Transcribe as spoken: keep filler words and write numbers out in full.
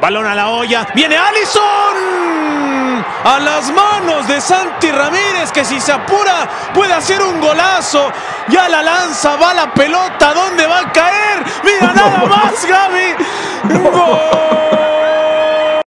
Balón a la olla. ¡Viene Alisson! A las manos de Santi Ramírez, que si se apura puede hacer un golazo. Ya la lanza, va la pelota. ¿Dónde va a caer? ¡Mira nada más, Gaby! ¡Gol!